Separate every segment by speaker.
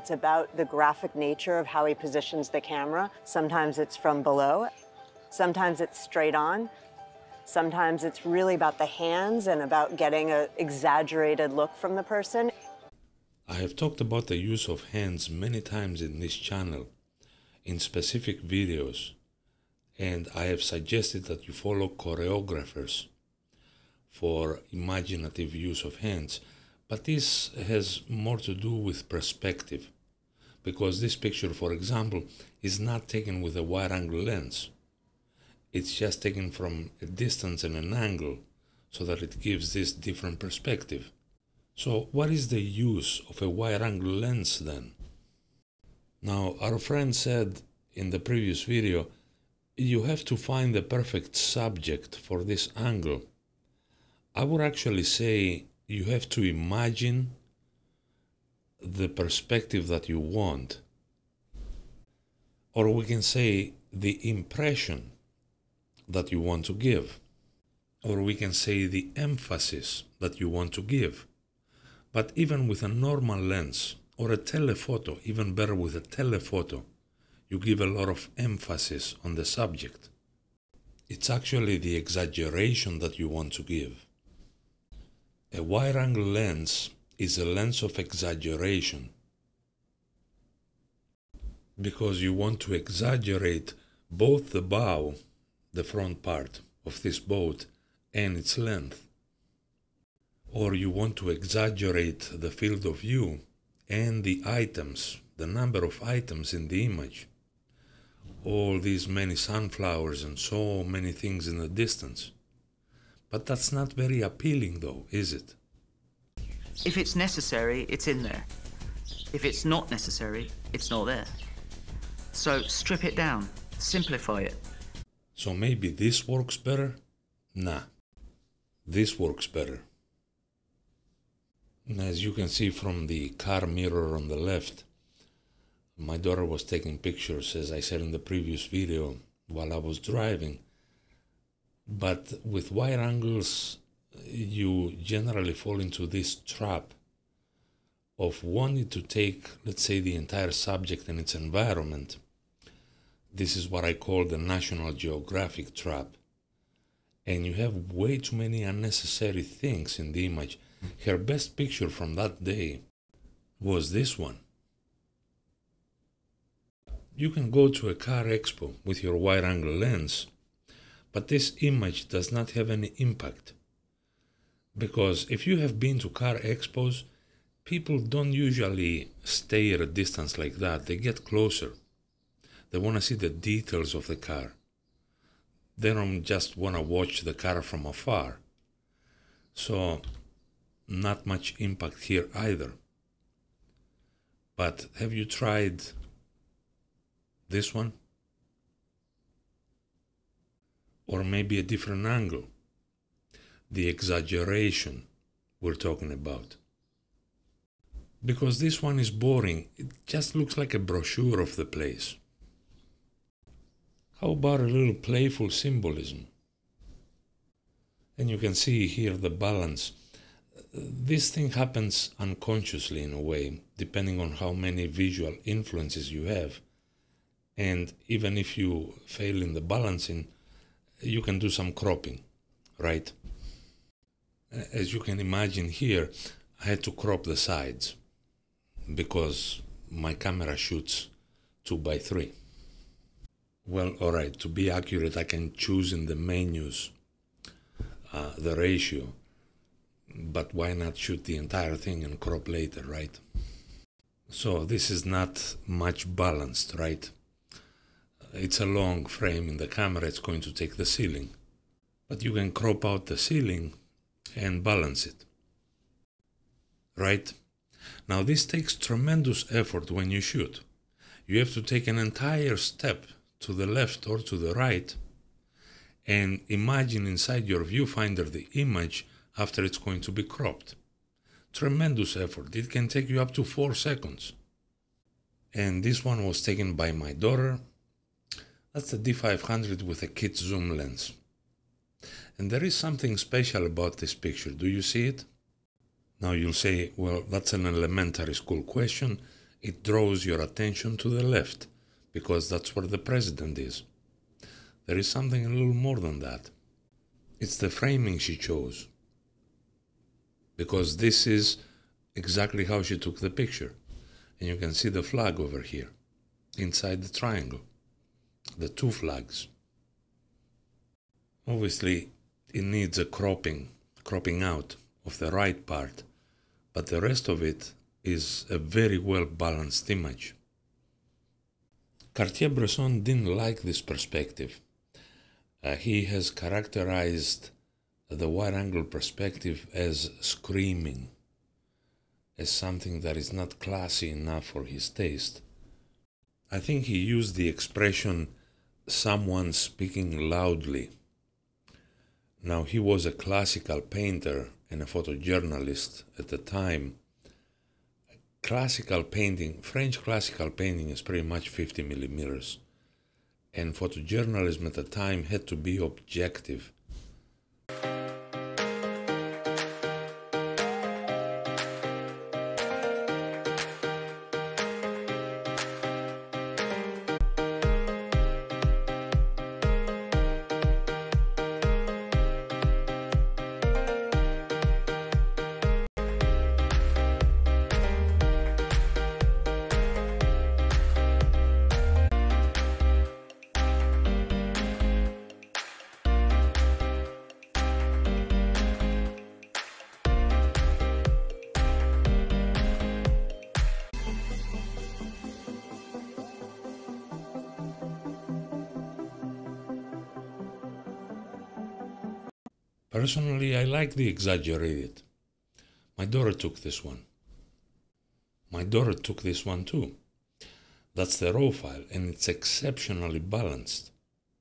Speaker 1: it's about the graphic nature of how he positions the camera. Sometimes it's from below, sometimes it's straight on, sometimes it's really about the hands and about getting an exaggerated look from the person.
Speaker 2: I have talked about the use of hands many times in this channel, in specific videos, and I have suggested that you follow choreographers for imaginative use of hands. But this has more to do with perspective, because this picture, for example, is not taken with a wide-angle lens. It's just taken from a distance and an angle, so that it gives this different perspective. So what is the use of a wide-angle lens then? Now, our friend said in the previous video, you have to find the perfect subject for this angle. I would actually say you have to imagine the perspective that you want. Or we can say the impression that you want to give. Or we can say the emphasis that you want to give. But even with a normal lens or a telephoto, even better with a telephoto, you give a lot of emphasis on the subject. It's actually the exaggeration that you want to give. A wide-angle lens is a lens of exaggeration, because you want to exaggerate both the bow, the front part of this boat, and its length. Or you want to exaggerate the field of view and the items, the number of items in the image. All these many sunflowers and so many things in the distance. But that's not very appealing though, is it?
Speaker 3: If it's necessary, it's in there. If it's not necessary, it's not there. So strip it down, simplify it.
Speaker 2: So maybe this works better? Nah, this works better. As you can see from the car mirror on the left, my daughter was taking pictures, as I said in the previous video, while I was driving. But with wide angles, you generally fall into this trap of wanting to take, let's say, the entire subject and its environment. This is what I call the National Geographic trap. And you have way too many unnecessary things in the image. Her best picture from that day was this one. You can go to a car expo with your wide-angle lens, but this image does not have any impact. Because if you have been to car expos, people don't usually stay at a distance like that. They get closer. They want to see the details of the car. They don't just want to watch the car from afar. So, not much impact here either. But have you tried this one? Or maybe a different angle? The exaggeration we're talking about. Because this one is boring. It just looks like a brochure of the place. How about a little playful symbolism? And you can see here the balance. This thing happens unconsciously in a way, depending on how many visual influences you have. And even if you fail in the balancing, you can do some cropping, right? As you can imagine here, I had to crop the sides because my camera shoots 2:3. Well, alright, to be accurate, I can choose in the menus the ratio, but why not shoot the entire thing and crop later, right? So this is not much balanced, right? It's a long frame in the camera, it's going to take the ceiling. But you can crop out the ceiling and balance it, right? Now this takes tremendous effort when you shoot. You have to take an entire step to the left or to the right and imagine inside your viewfinder the image after it's going to be cropped. Tremendous effort. It can take you up to 4 seconds. And this one was taken by my daughter. That's the D500 with a kit zoom lens. And there is something special about this picture. Do you see it? Now you'll say, well, that's an elementary school question, It draws your attention to the left, because that's where the president is. There is something a little more than that. It's the framing she chose, because this is exactly how she took the picture. And you can see the flag over here, inside the triangle, the two flags. Obviously, it needs a cropping out of the right part, but the rest of it is a very well balanced image. Cartier-Bresson didn't like this perspective. He has characterized the wide-angle perspective as screaming, as something that is not classy enough for his taste. I think he used the expression, someone speaking loudly. Now, he was a classical painter and a photojournalist at the time. Classical painting, French classical painting is pretty much 50 millimeters. And photojournalism at the time had to be objective. Personally, I like the exaggerated. My daughter took this one. My daughter took this one too. That's the raw file, and it's exceptionally balanced.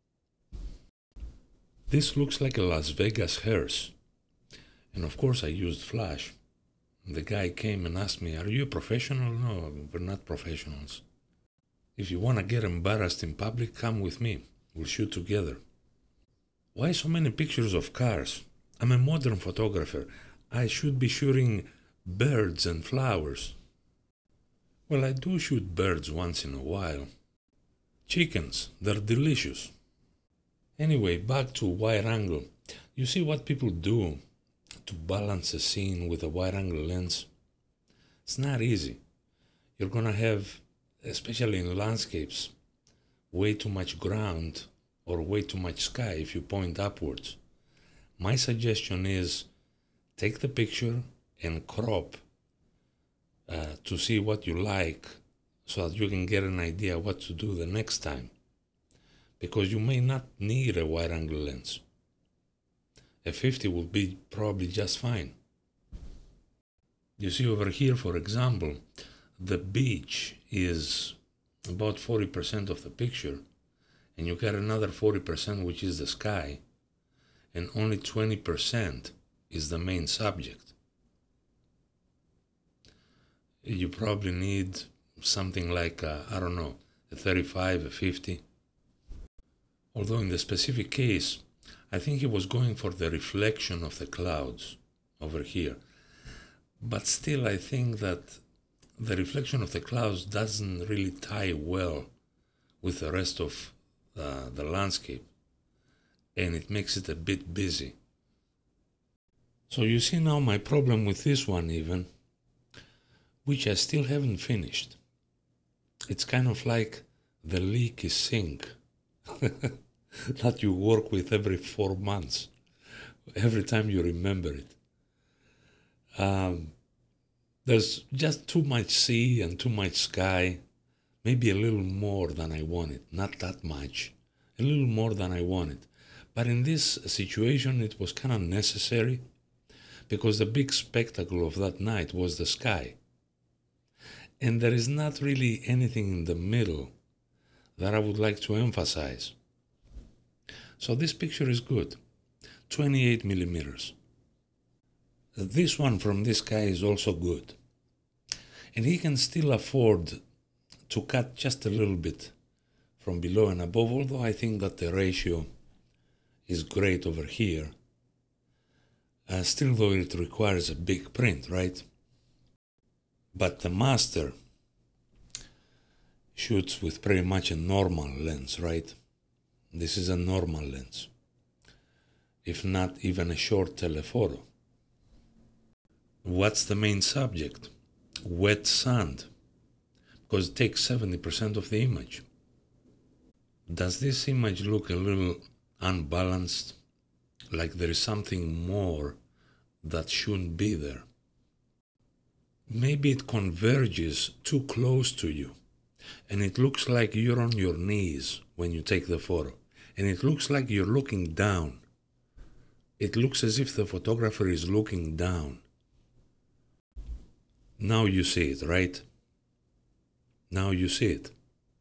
Speaker 2: This looks like a Las Vegas hearse. And of course I used flash. The guy came and asked me, "Are you a professional?" "No, we're not professionals. If you want to get embarrassed in public, come with me. We'll shoot together." Why so many pictures of cars? I'm a modern photographer. I should be shooting birds and flowers. Well, I do shoot birds once in a while. Chickens, they're delicious. Anyway, back to wide angle. You see what people do to balance a scene with a wide angle lens? It's not easy. You're gonna have, especially in landscapes, way too much ground or way too much sky if you point upwards. My suggestion is take the picture and crop to see what you like so that you can get an idea what to do the next time. Because you may not need a wide angle lens. A 50 will be probably just fine. You see over here, for example, the beach is about 40% of the picture, and you got another 40% which is the sky, and only 20% is the main subject. You probably need something like, I don't know, a 35, a 50. Although in the specific case, I think he was going for the reflection of the clouds over here. But still, I think that the reflection of the clouds doesn't really tie well with the rest of the landscape, and it makes it a bit busy. So you see now my problem with this one even, which I still haven't finished. It's kind of like the leaky sink that you work with every 4 months, every time you remember it. There's just too much sea and too much sky, maybe a little more than I wanted, not that much, a little more than I wanted. But in this situation, it was kind of necessary because the big spectacle of that night was the sky. And there is not really anything in the middle that I would like to emphasize. So this picture is good, 28 millimeters. This one from this guy is also good. And he can still afford to cut just a little bit from below and above, although I think that the ratio is great over here. Still though it requires a big print, right? But the master shoots with pretty much a normal lens, right? This is a normal lens, if not even a short telephoto. What's the main subject? Wet sand, because it takes 70% of the image. Does this image look a little unbalanced, like there is something more that shouldn't be there? Maybe it converges too close to you, and it looks like you're on your knees when you take the photo, and it looks like you're looking down. It looks as if the photographer is looking down. Now you see it, right? Now you see it.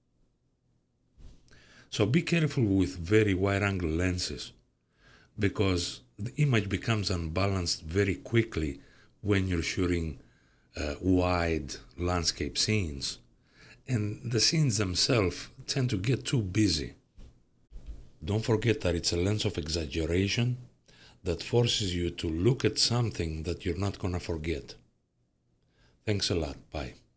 Speaker 2: So be careful with very wide-angle lenses, because the image becomes unbalanced very quickly when you're shooting wide landscape scenes, and the scenes themselves tend to get too busy. Don't forget that it's a lens of exaggeration that forces you to look at something that you're not going to forget. Thanks a lot. Bye.